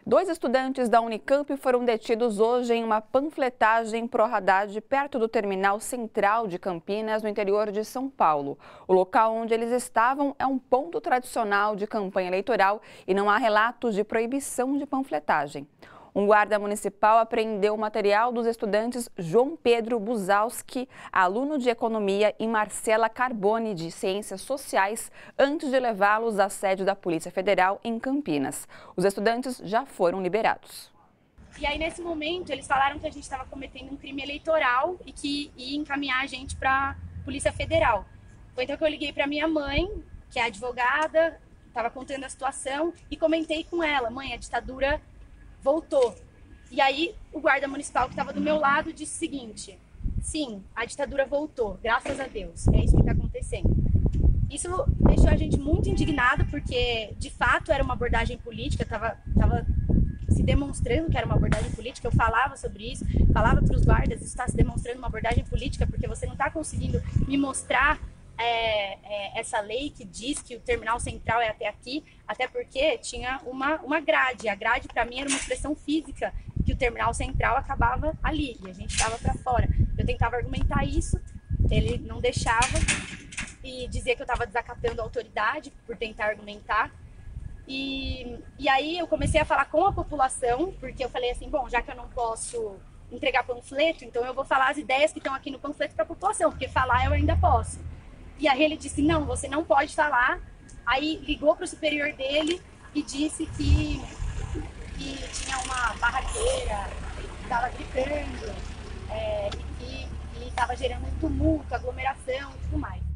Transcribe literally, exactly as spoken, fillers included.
Dois estudantes da Unicamp foram detidos hoje em uma panfletagem pró-Haddad perto do terminal central de Campinas, no interior de São Paulo. O local onde eles estavam é um ponto tradicional de campanha eleitoral e não há relatos de proibição de panfletagem. Um guarda municipal apreendeu o material dos estudantes João Pedro Buzalski, aluno de Economia, e Marcela Carboni, de Ciências Sociais, antes de levá-los à sede da Polícia Federal em Campinas. Os estudantes já foram liberados. E aí, nesse momento, eles falaram que a gente estava cometendo um crime eleitoral e que ia encaminhar a gente para a Polícia Federal. Foi então que eu liguei para minha mãe, que é advogada, estava contando a situação, e comentei com ela: mãe, a ditadura voltou. E aí o guarda municipal que estava do meu lado disse o seguinte: sim, a ditadura voltou, graças a Deus, é isso que está acontecendo. Isso deixou a gente muito indignado, porque de fato era uma abordagem política, estava tava se demonstrando que era uma abordagem política. Eu falava sobre isso, falava para os guardas: isso está se demonstrando uma abordagem política, porque você não está conseguindo me mostrar É, é, essa lei que diz que o terminal central é até aqui, até porque tinha uma, uma grade. A grade, para mim, era uma expressão física, que o terminal central acabava ali e a gente estava para fora. Eu tentava argumentar isso, ele não deixava e dizia que eu estava desacatando a autoridade por tentar argumentar. E, e aí eu comecei a falar com a população, porque eu falei assim: bom, já que eu não posso entregar panfleto, então eu vou falar as ideias que estão aqui no panfleto para a população, porque falar eu ainda posso. E aí ele disse: não, você não pode falar. Aí ligou para o superior dele e disse que, que tinha uma barraqueira, que estava gritando, é, e que estava gerando um tumulto, aglomeração e tudo mais.